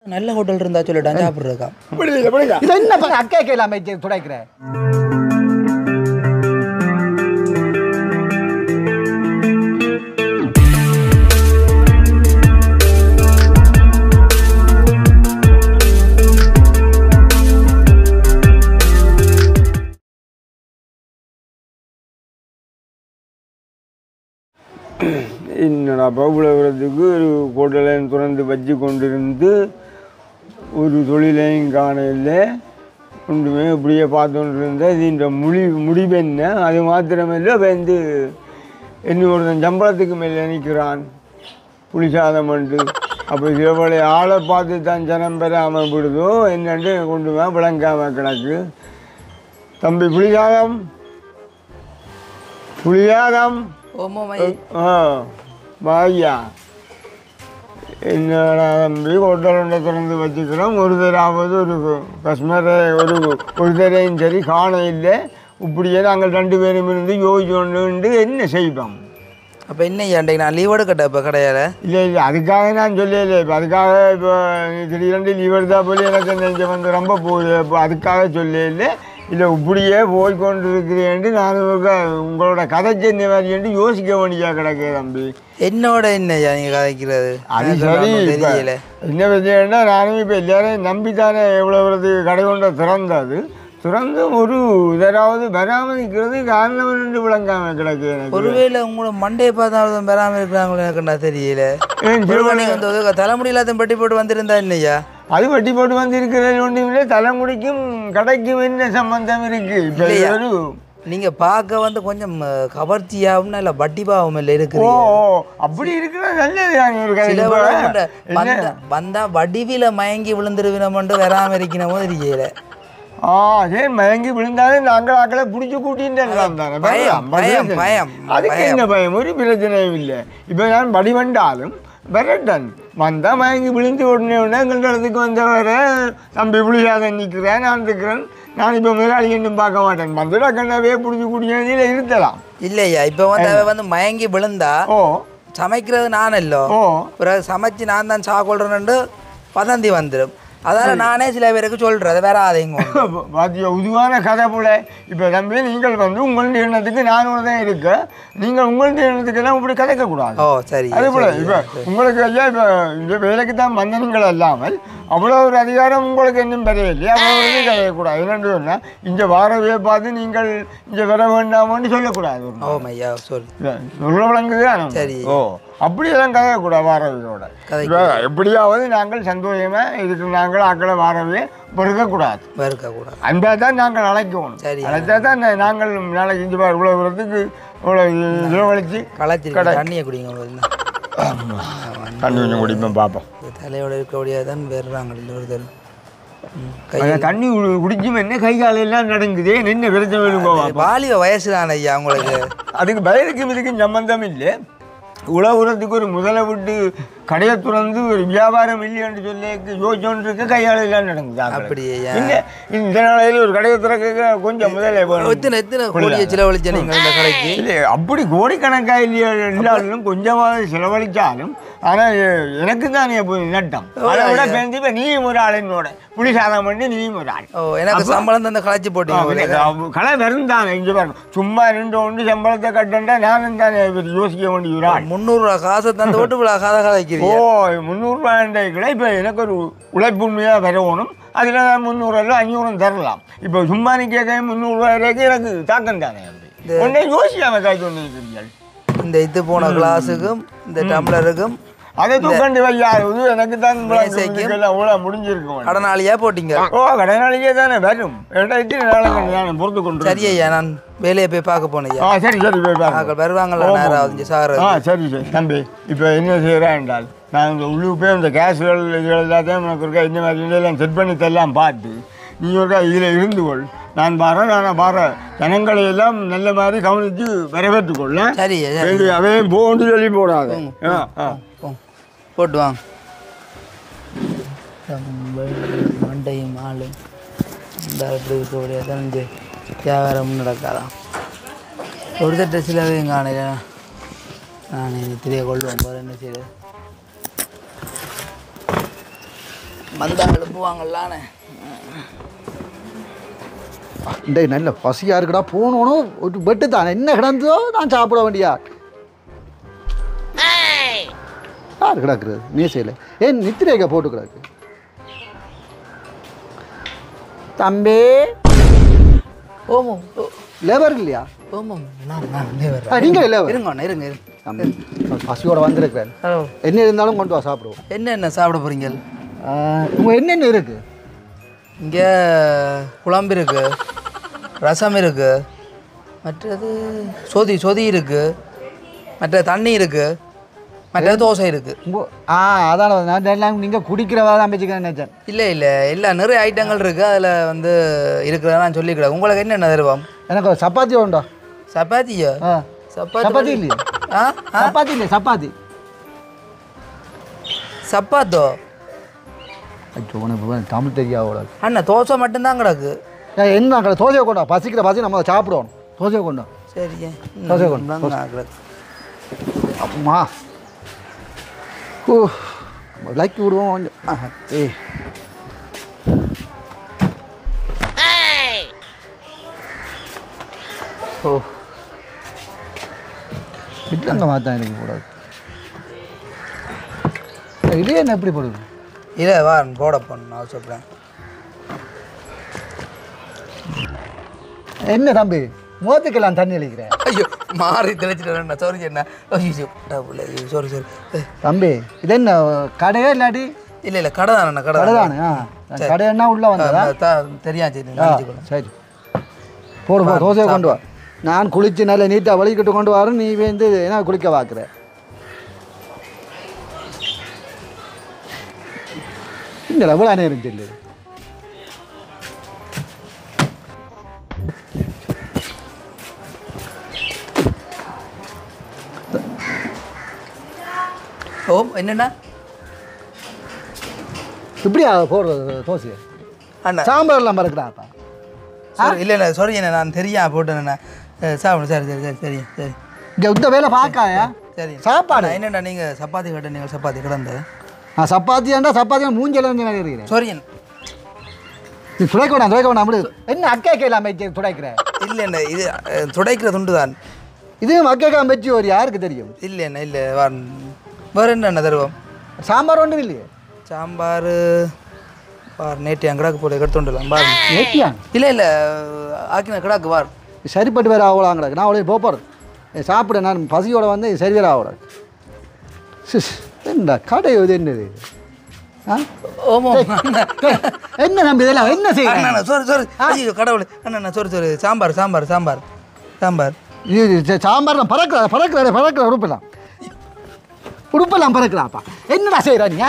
நல்ல ஹோட்டல் இருந்தா சொல்லிட்டான் சாப்பிட்றக்கா. இது என்ன அக்கா கேளாம துடைக்கிற? என்னடா பகுலவரத்துக்கு ஒரு ஹோட்டலையும் திறந்து வச்சு கொண்டிருந்து ஒரு தொழிலையும் காணையில் ஒன்றுமே இப்படியே பார்த்துட்டு இருந்தால் இது இந்த முடிவு என்ன? அது மாத்திரமில்லை வந்து ஒருத்தன் சம்பளத்துக்கு மேலே நிற்கிறான் புளிசாதம் வந்து. அப்போ சிலபடி ஆளை பார்த்து தான் ஜனம் பெறாமல் விடுதோ என்னென்று கொண்டு வா விளங்காமல் கிடக்கு. தம்பி புளிசாதம் வாய்யா என்னடா தம்பி ஹோட்டல் ஒன்றை திறந்து வச்சுக்கிறோம். ஒரு தராவது ஒரு கஸ்டமரை ஒரு தரையும் சரி காண இல்லை. இப்படியே நாங்கள் 2 பேரும் இருந்து யோசிச்சு கொண்டு என்ன செய்வோம்? அப்போ என்ன ஏன்டை நான் லீவ் எடுக்கட்டேன் இப்போ கிடையாது? இல்லை அதுக்காக நான் சொல்லலை. இப்போ அதுக்காக இப்போ திடீரெண்டு லீவ் எடுத்தா போல எனக்கு நெஞ்ச வந்து ரொம்ப போகுது. இப்போ அதுக்காக சொல்லலை. இல்லை இப்படியே போய்கொண்டு இருக்கிறேன்ட்டு நான் உங்களோட கதை சென்ன மாதிரி யோசிக்க வேண்டியா கிடக்கு தம்பி. என்னோட என்னையா நீங்கள் கதைக்கிறது? அது சரி. தெரியல என்ன பிரச்சனைன்னா நானும் இப்போ எல்லாரையும் நம்பித்தானே எவ்வளவு கடை கொண்ட திறந்து ஒரு இதராவது வராமல் இருக்கிறது காரணம் என்று விளங்காமல் கிடக்கு எனக்கு. ஒருவேளை உங்களை மண்டையை பார்த்தா வராமல் இருக்கிறாங்களோ எனக்குண்டா தெரியல. தலைமுடி எல்லாத்தையும் பட்டி போட்டு வந்திருந்தா என்னையா? அது வட்டி போட்டு வந்து இருக்கிறது ஒன்றுமில்லை. தலைமுடிக்கும் கடைக்கும் என்ன சம்பந்தம் இருக்கு? இப்போ நீங்க பார்க்க வந்து கொஞ்சம் கவர்ச்சியாகவும் இல்லை வட்டி பாவம் இல்லை இருக்கு. ஓ அப்படி இருக்கிறது நல்லது. வந்தா வடிவில மயங்கி விழுந்துருவினோம்னு வராம இருக்கணுமோ தெரியல. அதே மயங்கி விழுந்தாலும் நாங்கள் ஆக்களை பிடிச்சி கூட்டின்னு பயம். அதுக்கு என்ன பயம்? ஒரு பிரச்சனையும் இல்லை. இப்போ நான் வடி வந்தாலும் வரட்டன் வந்தால் மயங்கி விழுந்து உடனே எங்கள் இடத்துக்கு வந்தவர தம்பி புளிசாதம் நிற்கிறேன் நான் இருக்கிறேன். நான் இப்போ முதலாளி இன்னும் பார்க்க மாட்டேன். வந்துடா கண்ணாவே பிடிச்சி கூட்டிய இருக்கலாம். இல்லையா இப்போ வந்து மயங்கி விழுந்தா சமைக்கிறது நான் இல்லோ பிறகு சமைச்சு நான் தான் சாக்கொள்றேன்னு வதந்தி வந்துடும். அதால் நானே சில பேருக்கு சொல்கிறேன் அதை வேற அதைங்க பாத்தியா உதுவான கதை போல. இப்போ தம்பி நீங்கள் வந்து உங்களுடைய எண்ணத்துக்கு நான் தான் இருக்கேன். நீங்கள் உங்களுடைய எண்ணத்துக்கெல்லாம் இப்படி கதைக்கக்கூடாது. ஓ சரி. அதே போல் இப்போ உங்களுக்கு ஐயா இப்போ இந்த வேலைக்கு தான் வந்தனங்கள் அல்லாமல் அவ்வளோ ஒரு அதிகாரம் உங்களுக்கு இன்னும் பெரியவில்லை. அவ்வளோ கதைக்கக்கூடாது. என்னென்னு சொன்னால் இந்த வாரவையை பார்த்து நீங்கள் இங்கே வர வேண்டாமோன்னு சொல்லக்கூடாது. ஐயா சொல்ல விளங்குது. சரி. அப்படியெல்லாம் கதைக்கூடாது. வாரவையோட எப்படியாவது நாங்கள் சந்தோஷமாக இதுக்கு நாங்கள் ஆக்களை வாரவே வெறுக்கக்கூடாது. அன்பா தான் நாங்கள் அழைக்கணும். அழைச்சா தான் நாங்கள் நாளைக்கு இங்கே இவ்வளோ தூரத்துக்கு இவ்வளோ செலவழிச்சு தண்ணியை குடிங்க. தண்ணி கொஞ்சம் குடிப்போம் பார்ப்போம். தலையோட இருக்கக்கூடிய தான் வேறுறாங்க ஒரு தண்ணி குடிச்சும் என்ன கை காலெல்லாம் நடங்குது. என்ன பிரச்சனை? வாலிப வயசு தானே ஐயா உங்களுக்கு. அதுக்கு வயதுக்கும் இதுக்கும் சம்பந்தம் இல்லை. உழவுறதுக்கு ஒரு முதலை விட்டு கடையை துறந்து ஒரு வியாபாரம் இல்லைன்னு சொல்லி யோசிச்சோன்னு இருக்க கையாளெல்லாம் நடக்குது. அப்படியே இல்லை இந்த நாளையில் ஒரு கடையை துறக்க கொஞ்சம் முதலே இல்லை அப்படி கோடிக்கணக்காக இல்லையா இல்லாலும் கொஞ்சமாக செலவழித்தாலும் ஆனால் எனக்கு தான் நட்டம். அதை விட பேருந்து இப்போ நீயும் ஒரு ஆள் என்னோட புளிசாதம் பண்ணி நீயும் ஒரு ஆள். எனக்கு சம்பளம் தான் களைச்சி போட்டீங்க. கடை வெறுந்தாங்க இங்கே பாருங்க. சும்மா 2 சம்பளத்தை கட்டண்டா நானும் தான் யோசிக்க வேண்டிய ஒரு ஆள். 300 ரூபா காசை தந்து விட்டு கதை கதைக்கிறீங்க. 300 ரூபாய்க்குள்ள இப்போ எனக்கு ஒரு உழைப்புண்மையாக வரணும். அதில் 300 500 தரலாம். இப்போ சும்மா நீ கேட்க 300 ரூபாய்க்கு எனக்கு தாக்கம் தானே. ஒன்றே யோசிக்காமல் காய்ச்சி ஒன்று இருக்கிறீர்கள். இந்த இது போன கிளாஸுக்கும் இந்த டம்ளருக்கும் அதை தூக்கண்டு வையாது எனக்கு தான் அவ்வளோ முடிஞ்சிருக்கும். கடனாளியாக போட்டிங்க. கடனாளியே தானே வரும். நான் பொறுத்து கொண்டு. சரி ஐயா நான் வேலையை போய் பார்க்க போனேன். சரி போய் பார்க்க வருவாங்களா நேரம் சார்? சரி தம்பி. இப்போ என்ன செய்கிறேன் என்றால் நான் இந்த உள்ளுக்கு போய் இந்த கேஸுகள் இதுகள் எல்லாத்தையும் எனக்கு இருக்கா இந்த மாதிரி எல்லாம் செட் பண்ணி தரலாம் பார்த்து நீ இருக்கா இதில் இருந்து கொள். நான் பாரு ஜனங்களை எல்லாம் நல்ல மாதிரி கவனித்து வரவேற்றுக்கொள்ள. சரி அவையும் போன்று சொல்லி போடாது. போட்டு வாங்க. மண்டையும் ஆளும் இந்த இப்படிதான் இந்த வியாபாரம் நடக்காதான். ஒரு தட்ட சிலவையும் காணல. நான் தெரிய கொள்வேன் போகிற என்ன செய்யுது. வந்தா எழுப்புவாங்கல்லானே. டேய் நல்ல பசியாக இருக்குடா போகணும் ஒரு பெட்டு தானே என்ன கிடந்ததோ நான் சாப்பிட வேண்டியா யார் கிடக்குறது மீசையில் ஏன் நித்திரேக போட்டு கிடக்கு தம்பி ஓமோ லேபர் இல்லையா ஓமோ நான் நீங்கள் லேபர் இருங்க இருங்க தம்பி பசியோட வந்திருக்கிறேன் என்ன இருந்தாலும் கொண்டு வா சாப்பிடுவோம் என்ன சாப்பிட போகிறீங்க? உங்கள் என்னென்ன இருக்குது இங்கே குழம்பு இருக்குது, ரசம் இருக்குது, மற்றது சொதி இருக்குது, மற்ற தண்ணி இருக்குது, மற்ற தோசை இருக்குது. அதான் நான் எல்லாம் நீங்கள் குடிக்கிறவா தான் வச்சுக்கிறேன் நினைச்சேன். இல்லை எல்லாம் நிறைய ஐட்டங்கள் இருக்குது. அதில் வந்து இருக்கிறத நான் சொல்லிக்கிறேன். உங்களுக்கு என்னென்ன தருவோம்? எனக்கு ஒரு சப்பாத்தி உண்டா? சப்பாத்தியா? சப்பாத்தி இல்லையா? சப்பாத்தி இல்லை சப்பாத்தி சப்பாத்தோ? ஐயோ உனக்கு தமிழ் தெரியாவோட அண்ணா தோசை மட்டும்தான் கிடக்கு. என்ன கடை தோசையை கொண்டா பசிக்கிற பசி நம்ம சாப்பிடுவோம் தோசையை கொண்டா சரிங்க தோசையை கொண்டா கிடக்கு. அம்மா ஓ லைக் விடுவோம் கொஞ்சம் ஓ இல்லைங்க மாத்தான் எனக்கு கூடாது இதே என்ன எப்படி போடுது இல்லை வா போட போடணும் நான் சொல்கிறேன். என்ன தம்பி மோத்துக்கெல்லாம் தண்ணி அளிக்கிறேன். ஐயோ மாறி தெளிச்சிட்டு சாரி என்ன ஐயோ சாரி தம்பி இது என்ன கடையே இல்லாட்டி? இல்லை கடை தானே கடை தானே கடை என்ன உள்ள வந்ததா தெரியாது. சரி போடு போ தோசையை கொண்டு வா. நான் குளிச்சு நல்ல நீட்டாக வலிக்கிட்டு கொண்டு வரேன். நீ வந்து என்ன குளிக்க பார்க்குற? இல்லை எவ்வளோ நேரம் தெரியல. ஓ என்னண்ணா இப்படியா போடுறது தோசையை? அண்ணா சாம்பார்லாம் மறக்கிறாப்பா. இல்லை சாரி என்ன நான் தெரியா போட்டேண்ணா சாப்பிடு. சரி சரி சரி சரி சரி இங்கே இந்த வேலை பார்க்காயா? சரி சாப்பாடு என்னண்ணா நீங்கள் சப்பாத்தி கேட்ட நீங்கள் சப்பாத்தி கிடந்த சப்பாத்தியாண்டா சப்பாத்தியா மூஞ்சல வந்து வேலை இருக்கிறேன். சாரி நீ துடைக்க வேணாம் அப்படி என்ன அக்கேக்கா இல்லாமல் துடைக்கிறேன். இல்லைண்ணா இது துடைக்கிற துண்டு தான். இதுவும் அக்கேக்கா வச்சு ஒரு யாருக்கு தெரியும்? இல்லைண்ணா இல்லை வேறு என்னண்ணா தருவோம்? சாம்பார் ஒன்றும் இல்லையே. சாம்பார் நேற்று என் கிடாக்கு போட்டு எடுத்துட்டுலாம் பாரு. நேற்றியா? இல்லை ஆக்கின கிடாக்கு வார் சரிப்பட்டு வேறு ஆகலாம் கிடக்கு. நான் அவ்வளோ போகிறேன் சாப்பிட நான் பசியோட வந்து சரி வேறு ஆகக்கூடாது. என்ன கடை இது என்னது? ஓமோ என்ன நம்பி இதெல்லாம் என்ன செய்யணும்? சாரி ஐயோ கடவுள் அண்ணா சாரி சாம்பார் சாம்பார் சாம்பார் சாம்பார் இது சாம்பார் பறக்கிற உடுப்பெல்லாம் பறக்கிறாப்பா. என்னடா செய்கிறா நீ?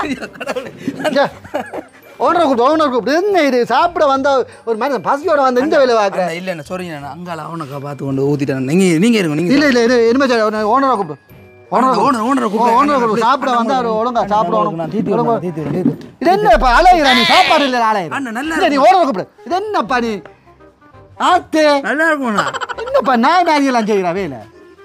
ஓனர் கூப்பிடு என்ன இது சாப்பிட வந்த ஒரு மாதிரி பசியோட வந்து இந்த வேலை பார்க்குறேன். இல்லைண்ணா சாரி நான் அங்கால அவனுக்கா பார்த்து கொண்டு ஊற்றிட்டேன். நீங்கள் இருங்க நீங்கள் இல்லை இனிமேல் ஓனரை கூப்பிடு. சாப்பிட வந்தா ஒழுங்கா சாப்பிடணும். இது என்னப்பா அலையிற நீ? சாப்பாடு இல்லை அலையிற நீ ஓனரை கூப்பிடு. இது என்னப்பா நீ ஆத்தே நல்லா இருக்கும்ண்ணா. என்னப்பா நாயெல்லாம் செய்கிறா வேலை?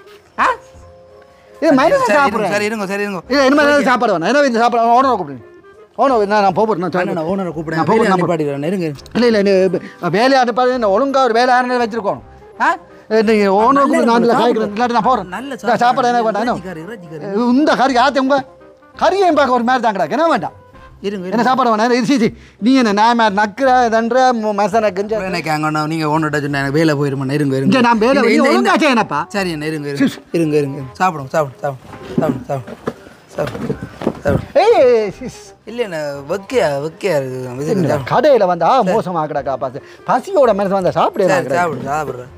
இது மனிதன் சாப்பிட்றேன். சரி இருங்க சரி இருங்க இல்லை இனிமேல் சாப்பாடு வேணாம். என்ன இந்த சாப்பாடு ஓனரை கூப்பிடு. ஓனர் நான் போகிறேன். ஓனரை கூப்பிடுறேன். இருங்க இல்லை வேலையை அனுப்பாடு. ஒழுங்கா ஒரு வேலை யாரும் வச்சிருக்கோம். நீங்கள் ஓனர் கூப்பிடு. நான் காய்க்கிறேன் இல்லாட்டி நான் போகிறேன். நல்ல சாப்பாடு என்ன வேண்டாம். இந்த கறி ஆற்ற உங்கள் கறியையும் பார்க்க ஒரு மாதிரி தான் கிடக்கு. என்ன வேண்டாம் இருங்க என்ன சாப்பாடு வேணாம். இது நீ என்ன நான் நக்கிற தன்ற மசனக்கு எனக்கு அங்கே நீங்கள் ஓனர்கிட்ட சொன்ன எனக்கு வேலை போயிருமா? இருங்க இங்கே நான் வேலை ஒழுங்காச்சே என்னப்பா? சரி என்ன இருங்க இருங்க இருங்க சாப்பிடுங்க சாப்பிடு சாப்பிடு சாப்பிடு சாப்பிடு சாப்பிடு. இல்லைண்ணா வெக்கையா இருக்குது. கடையில் வந்தா மோசமாக கிடக்கா பசியோட மனசு வந்தா சாப்பிடு சாப்பிட்றேன்.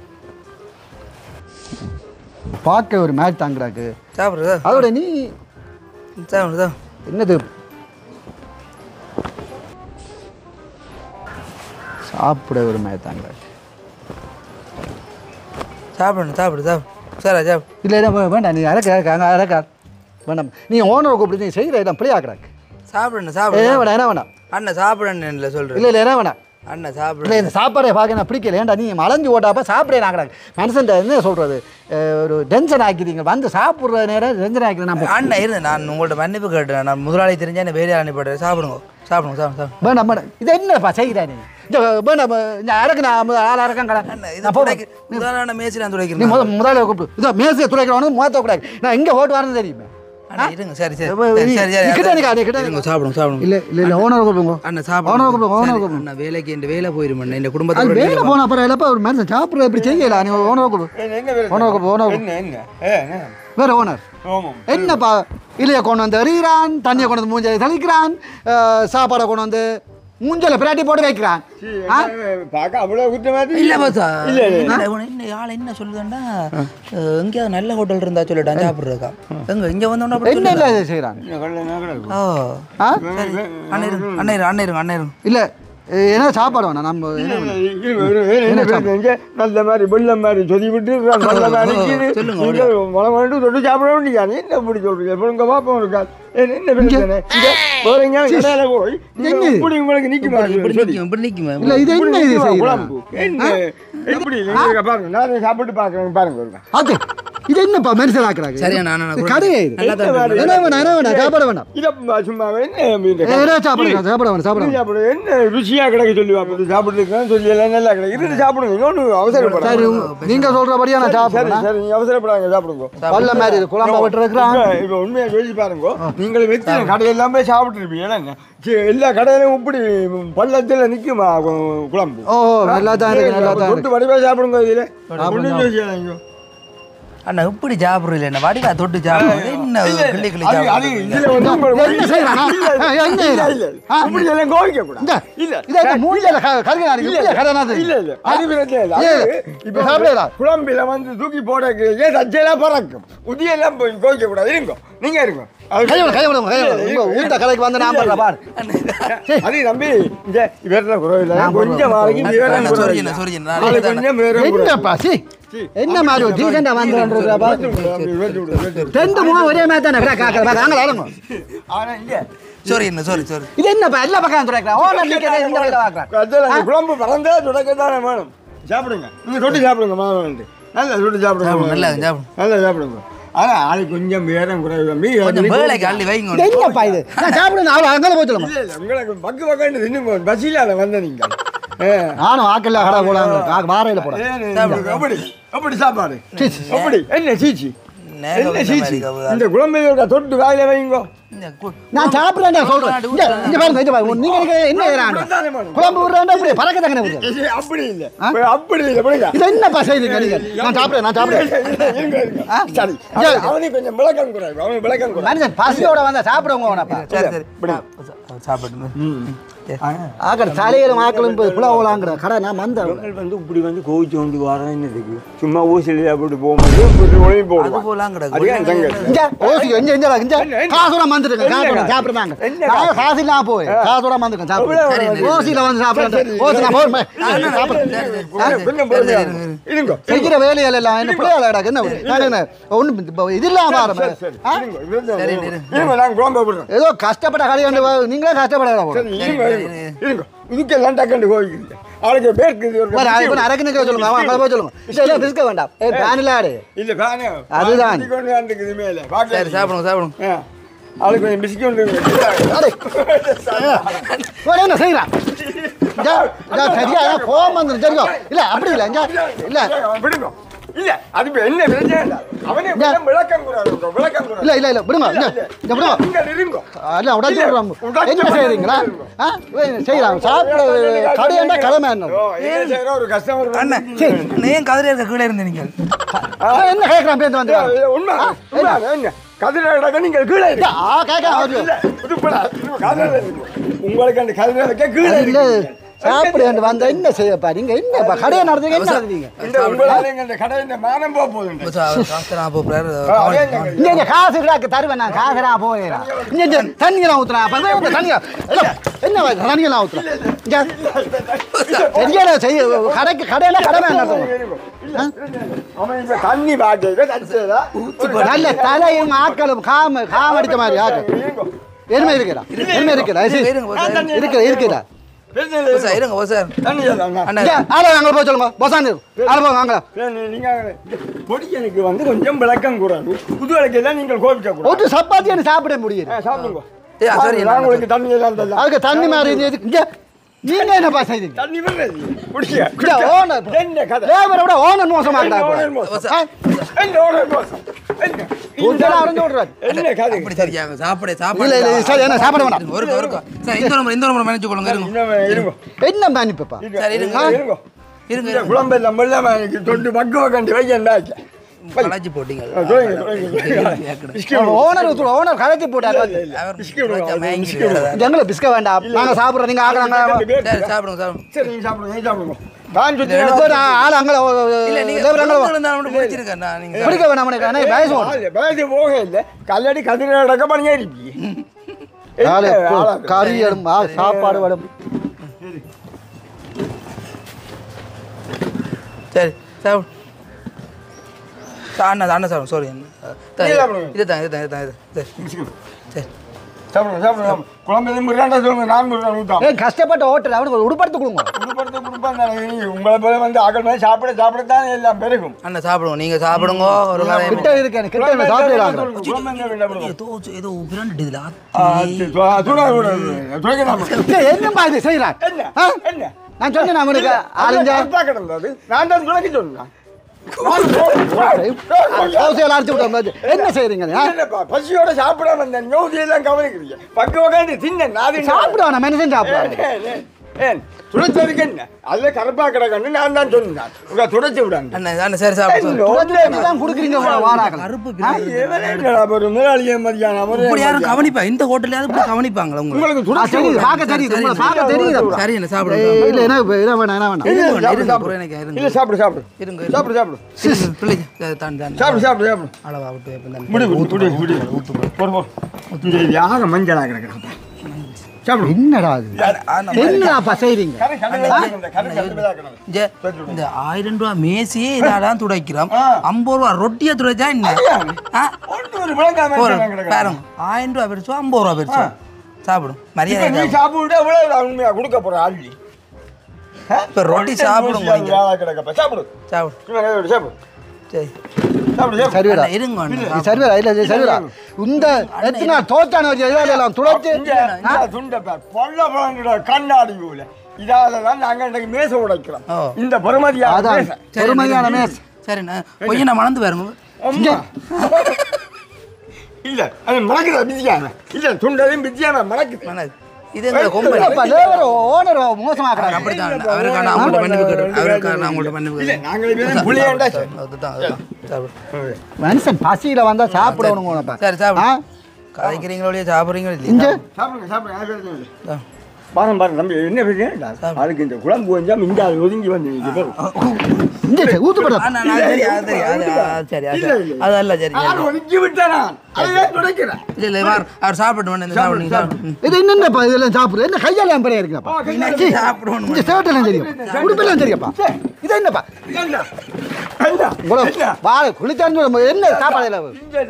பார்க்க ஒரு மேட்ச் தாங்கிறாக்கு சாப்பிட்றதா அதோட நீ சாப்பிடுதா என்னது சாப்பிட ஒரு மேட்ச் தாங்கிறாக்கு சாப்பிடணும் சாப்பிடு சாப்பிடு சாப்பிடு. இல்லை வேண்டாம் நீ அறக்கா வேண்டாம். நீ ஓனரை கூப்பிட்டு நீ செய்கிற இடம் பிள்ளையாக்குறாக்கு சாப்பிடணும் சாப்பிடு வேண்டாம் என்ன வேண்டாம் அண்ணா சாப்பிடணும் இல்லை சொல்கிறேன். இல்லை என்ன வேண்டாம் அண்ணன் சாப்பிடு. இல்லை இந்த சாப்பாடை பார்க்க நான் பிடிக்கல. ஏன்டா நீ மலைஞ்சு ஓட்டாப்ப சாப்பிடே நாங்கள் மனுஷன் என்ன சொல்கிறது ஒரு டென்ஷன் ஆக்கிட்டீங்க வந்து சாப்பிட்ற நேரம் டென்ஷன் ஆக்கிறேன். நான் அண்ணன் இருந்து நான் உங்கள்ட்ட மன்னிப்பு கேட்டேன். நான் முதலாளி தெரிஞ்சா என்ன வேலையை அனுப்பிடுறேன். சாப்பிடுங்க சாப்பிடுங்க சாப்பிடுங்க. வேண்டாம் வேண்டாம் இது என்னப்பா செய்கிறா நீ இந்த வேண்டாம் இந்த அரக்கு நான் ஆள் அரக்கம் கடை முதலான மேய்ச்சி நான் நீ துடைக்கிறேன். முதல்ல கூப்பிட்டு இதோ மேசியை துடைக்கிறவனு மூத்த கூடாது. நான் எங்கே ஓட்டு வரேன்னு தெரியுமே. இருங்க சரி சரி சாப்பிடுங்க சாப்பிடுங்க. இல்லை இல்லை இல்லை ஓனர் கூப்பிடுங்க. அண்ணன் ஓனர் கூப்பிடுங்க ஓனர் சாப்பிடுங்க. கூப்பிடுங்க. அண்ணன் வேலைக்கு இந்த வேலை போயிடும் இந்த அது குடும்பத்தை வேலை போன அப்புறம் இல்லைப்பா ஒரு மனுஷன் சாப்பிட்ற இப்படி செய்யலாம். நீ ஓனர் கூப்பிடு ஓனர் கூப்பிடு ஓனர் வேற ஓனர் என்னப்பா இல்லையா கொண்டு வந்து எறிகிறான் தண்ணியை கொண்டு வந்து மூஞ்சலை தெளிக்கிறான் சாப்பாடை கொண்டு வந்து மூஞ்சலை பிராட்டி போட்டு வைக்கிறான். இல்ல பாசா என்ன ஆள் என்ன சொல்லுதாண்டா எங்கேயாவது நல்ல ஹோட்டல் இருந்தா சொல்லிட்டான் சாப்பிட்றதுக்கா எங்க இங்க வந்தோம்னா என்ன இல்லை செய்கிறான். அண்ணன் இல்லை ஏன்னா சாப்பாடு வேணாம் நம்ம நல்ல மாதிரி வெள்ளம் மாதிரி சொல்லி விட்டு நல்ல மாதிரி தொட்டு சாப்பிட வேண்டியா என்ன இப்படி சொல்றீங்க உங்க பாப்பா இருக்கா என்ன பிரச்சனை வேற எங்கேயாவது போய் இப்படி உங்களுக்கு நிக்க இல்லை இது என்ன இது என்ன எப்படி பாருங்க நான் சாப்பிட்டு பாக்குறேன் பாருங்க அது இது என்னப்பா மனுஷன் ஆக்குறாங்க. சரியா கடையே சாப்பாடு வேண்டாம் சும்மா என்ன சாப்பிட என்ன ருசியா கிடைக்க சொல்லி சாப்பிட்டு சொல்லி எல்லாம் நல்லா கிடைக்கும் இருந்து சாப்பிடுங்க இன்னொன்று அவசரப்படாது. நீங்க சொல்றபடியா நான் சாப்பிடுறேன். சரி நீங்க அவசரப்படாங்க சாப்பிடுங்க. பல்ல மாதிரி குழம்பா விட்டுருக்கான். இப்போ உண்மையா யோசிச்சு பாருங்க நீங்கள் வச்சு கடையெல்லாம் போய் சாப்பிட்டு இருப்பீங்க எல்லா கடையிலும் இப்படி பள்ளத்துல நிக்குமா குழம்பு. ஓ நல்லா தான் இருக்கு நல்லா தான் தொட்டு வடிவா சாப்பிடுங்க இதுல ஒன்றும் யோசிக்காதீங்க. அண்ணா இப்படி சாப்பிடுறது என்ன வடிவா தொட்டு சாப்பிடுறது என்ன கிள்ளி கிள்ளி குழம்பில வந்து தூக்கி போட சச்செல்லாம் பறக்கும் உதியெல்லாம் கோவிக்க கூடாது. இருங்க நீங்க இருங்க கடைக்கு வந்து நான் அது நம்பி கொஞ்சம் என்ன மாதிரி டீசெண்டா வந்துடுறா ரெண்டு மூணு ஒரே மாதிரி தானே சாரி என்ன சாரி சாரி இது என்னப்பா எல்லா பக்கம் துடைக்கிறேன் குழம்பு பறந்தா துடைக்கத்தானே வேணும். சாப்பிடுங்க நீங்க தொட்டு சாப்பிடுங்க மாவன் நல்லா தொட்டு சாப்பிடுங்க நல்லா சாப்பிடும் நல்லா சாப்பிடுங்க. ஆனா ஆளுக்கு கொஞ்சம் வேறம் குறைவு வேலைக்கு அள்ளி வைங்க. என்னப்பா இது நான் சாப்பிடுங்க அவ்வளோ அங்கே போய் சொல்லுங்க. இல்லை உங்களுக்கு பக்கு பக்கம் தின்னு பஸ்ஸில் வந்த நீங்க நானும் ஆக்கல்ல கடை போடாங்க வாரையில் போட அப்படி அப்படி சாப்பாடு அப்படி என்ன சீச்சி என்ன சீச்சி இந்த குழம்பையோட தொட்டு வாயில வைங்க. நான் சாப்பிடுறேன் சொல்றேன். இங்க பாருங்க நீங்க என்ன குழம்பு விடுறேன் இப்படி பறக்க தக்கன அப்படி இல்லை அப்படி இல்லை இது என்னப்பா செய்யுங்க நீங்க நான் சாப்பிடுறேன் சரி அவனுக்கு கொஞ்சம் விளக்கம் குறைவு அவனுக்கு விளக்கம் குறைவு மனுஷன் பசியோட வந்தா சாப்பிடுங்க உனப்பா சாப்பிடுங்க ஆக்கட தலையில மாக்களும் புலாவலாங்கிற கடை நான் வந்தேன் வந்து இப்படி வந்து கோவிச்சு கொண்டு வரேன் என்னதுக்கு சும்மா ஊசியில் அப்படி போகும்போது ஒளியும் போகும் போலாம் காசோட வந்துருக்கேன் சாப்பிடுறாங்க காசு இல்லாம போய் காசோட வந்துருக்கேன் சாப்பிடுறேன் ஓசியில வந்து சாப்பிடுறேன் ஓசி நான் இருங்க செய்கிற வேலையில எல்லாம் என்ன பிள்ளையாள என்ன ஒண்ணு இது இல்லாம ஏதோ கஷ்டப்பட்ட கடையாண்டு நீங்களே கஷ்டப்பட இதுக்கெல்லாம் டக்கண்டு கோவிக்கிறீங்க அவளுக்கு பேருக்கு அரக்கு சொல்லுங்க அவன் போய் சொல்லுங்க பிஸ்க வேண்டாம் பேனிலாடு இல்ல பேனு அதுதான் இருக்குது மேல சாப்பிடுங்க சாப்பிடுங்க அவளுக்கு கொஞ்சம் பிஸ்கட் என்ன செய்யறான் சரியா கோபம் வந்துடும் தெரியும் இல்ல அப்படி இல்ல இல்ல விடுங்க இல்ல அது என்ன பிரச்சனை அவனே விளக்கம் இல்ல இல்ல இல்ல விடுங்க இங்க விடுங்க இருங்க இல்ல உடைச்சு என்ன செய்றீங்களா செய்யலாம் சாப்பிட கடையாண்டா கடமை என்ன ஒரு கஸ்டமர் அண்ணன் ஏன் கதிரை இருக்க கீழே இருந்து நீங்கள் என்ன கேட்கறான் பேருந்து வந்து உண்மை என்ன கதிரை நீங்கள் கீழே உங்களுக்கு அந்த கதிரை வைக்க கீழே இல்ல சாப்பிடு வந்தா என்ன செய்யப்பா நீங்க என்னப்பா கடையை நடத்துங்க என்ன நடத்துவீங்க இந்த கடையில மானம் போக போகுது காசு தருவேன் நான் காசுரா போயிடலாம் இங்க தண்ணியெல்லாம் ஊத்துறேன் தண்ணியா என்ன தண்ணியெல்லாம் ஊத்துறேன் தெரியல செய்ய கடைக்கு கடையில கடமை தண்ணி நல்ல தலையும் ஆக்களும் காம அடித்த மாதிரி ஆக்கள் எருமை இருக்கிறா எருமை இருக்கிறா இருக்கிறா சார் இருங்க சார் அண்ணா அங்கே போய் சொல்லுங்க பசாந்து ஆளை போங்க அங்கே நீங்கள் பொடியனுக்கு வந்து கொஞ்சம் விளக்கம் கூறாது புது விளக்கெல்லாம் நீங்கள் கோபிக்க ஒரு சப்பாத்தி எனக்கு சாப்பிட முடியும் சாப்பிடுங்க சரி நான் உங்களுக்கு தண்ணி எல்லாம் தரலாம் அதுக்கு தண்ணி மாதிரி இங்கே நீங்க என்னப்பா செய்றீங்க தண்ணி விடுறது குடிக்க இந்த ஓனர் என்ன கதை லேபரை விட ஓனர் மோசமா என்ன ஓனர் மோசம் உடனே அறிஞ்சு விடுறாரு என்ன கதை அப்படி சரியாங்க சாப்பிட இல்ல இல்ல சரி என்ன சாப்பிட வேண்டாம் ஒரு சார் இந்த ஒரு மேனேஜ் கொள்ளுங்க இருங்க என்ன மேனிப்பா சரி இருங்க இருங்க இருங்க குழம்பெல்லாம் வெள்ளாம தொண்டு பக்குவ கண்டு வைக்கண்டாச்சு கலாச்சி போட்டீங்க ஓனர் கலத்தி போட்டாரு எங்களை பிஸ்க வேண்டாம் நாங்க சாப்பிடுறோம் நீங்க ஆகலாங்க சரி சாப்பிடுங்க சரி நீங்க சாப்பிடுங்க நீங்க சாப்பிடுங்க நான் சுத்தி ஆள் அங்கே இல்ல நீங்க பிடிச்சிருக்கேன் நீங்க பிடிக்க வேண்டாம் எனக்கு வயசு பேசி போக இல்லை கல்லடி கதிர அடக்க பண்ணியாருப்பி கறி வரும் சாப்பாடு வரும் சரி சாப்பிடு அண்ணா சார் சாரி இதுதான் சரி சரி சாப்பிடுங்க சாப்பிடுங்க குழம்பு முறையாண்டா சொல்லுங்க நான் முறையான ஊற்றான் கஷ்டப்பட்ட ஹோட்டல் அவனுக்கு உடுப்படுத்து கொடுங்க உடுப்படுத்த கொடுப்பாங்க உங்களை போல வந்து அகல் மாதிரி சாப்பிடத்தான் எல்லாம் பெருகும் அண்ணா சாப்பிடுங்க நீங்க சாப்பிடுங்க ஒரு கிட்ட இருக்கேன் கிட்ட சாப்பிடுறாங்க ஏதோ பிரண்ட் இதுல என்னப்பா இது செய்யறான் என்ன நான் சொன்னேன் அவனுக்கு ஆளுங்க கிடந்தது நான் தான் துணைக்கு சொன்னேன் என்ன செய்யறீங்க பசியோட சாப்பிட வந்தேன் யோசியெல்லாம் கவனிக்கிறீங்க பக்க உட்காந்து தின்னேன் சாப்பிடுவான் மனுஷன் சாப்பிடுவான் ஏன் துடைச்சதுக்கு என்ன அதுல கருப்பா கிடக்கன்னு நான் தான் சொன்னேன் உங்க துடைச்சு விடாங்க அண்ணா சரி சாப்பிடுங்க கொடுக்குறீங்க கருப்பு ஒரு முதலாளியே மதியானம் இப்படி யாரும் கவனிப்பா இந்த ஹோட்டல்ல இப்படி கவனிப்பாங்களா உங்களுக்கு பார்க்க தெரியுது சரி என்ன சாப்பிடுங்க இல்ல என்ன வேணாம் என்ன வேணாம் இல்ல சாப்பிடு சாப்பிடு இருங்க சாப்பிடு சாப்பிடு பிள்ளைங்க தான் சாப்பிடு சாப்பிடு சாப்பிடு அளவா விட்டு ஊத்து யார மஞ்சளா கிடக்குறா சாப்பிடு என்னடா என்னப்பா செய்றீங்க இந்த 1000 ரூபாய் மேசியே இதாதான் துடைக்கிறோம் 50 ரூபாய் ரொட்டியை துடைச்சா என்ன பாருங்க 1000 ரூபாய் பெருசோ 50 ரூபாய் பெருசோ சாப்பிடும் மரியாதை சாப்பிட்டு உண்மையா கொடுக்க போற ஆள்ளி இப்ப ரொட்டி சாப்பிடுங்க சாப்பிடு சாப்பிடு சாப்பிடு சரி சரிடா இருங்க சரிடா இல்ல சரிடா இந்த எத்தனை தோட்டான எல்லாம் துடைச்சு கண்ணாடி போல இதாலதான் நாங்க இன்னைக்கு மேச உடைக்கிறோம் இந்த பெருமதியான மேஸ் சரி கொஞ்சம் நான் மணந்து பாருங்க இல்ல அது மணக்குதா பிஸியான இல்ல துண்டதையும் பிஸியான மணக்குது இது எங்க கொம்பல் அப்ப லேபர் ஓனர் மோசமாக்குறாங்க அப்படிதான் அவருக்கு நான் உங்கள்ட்ட மன்னிப்பு கேட்கிறேன் அவருக்கு நான் உங்கள்ட்ட மன்னிப்பு இல்ல கேட்கிறேன் நாங்களே புளியாண்டா சாப்பிடு மனுஷன் பசியில வந்தா சாப்பிடணுங்க சரி சாப்பிடு கதைக்கிறீங்களோ சாப்பிட்றீங்களோ இல்லையா சாப்பிடுங்க சாப்பிடுங்க பாருங்க தம்பி என்ன பிரச்சனை அதுக்கு இந்த குழம்பு கொஞ்சம் இந்த ஒதுங்கி வந்து ஊத்துப்பட சரி அதல்ல சரி ஒதுக்கி விட்டேன் இல்ல அவர் சாப்பிட்டு இது என்னப்பா இதெல்லாம் சாப்பிடுறது என்ன கையால என் பெரிய இருக்குப்பா சாப்பிடுவோம் இந்த சேட்டெல்லாம் தெரியும் உடுப்பெல்லாம் தெரியாப்பா இது என்னப்பா வாழை குளிச்சான்னு என்ன சாப்பாடு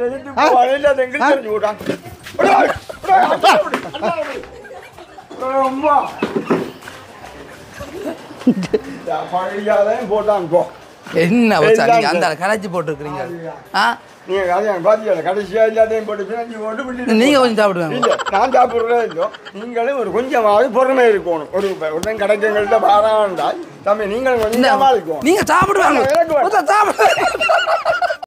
போட்டான் போ என்ன அந்த கரைச்சி போட்டுருக்கீங்க கடைசியா எல்லாத்தையும் போட்டு நீங்க கொஞ்சம் சாப்பிடுவாங்க நான் சாப்பிடுறதே இல்லோ நீங்களும் ஒரு கொஞ்சமாவது பொறுமை இருக்கணும் ஒரு உடனே கடைக்கங்கள்ட்ட பாராண்டால் தம்பி நீங்களும் கொஞ்சம் நீங்க சாப்பிடுவாங்க சாப்பிடு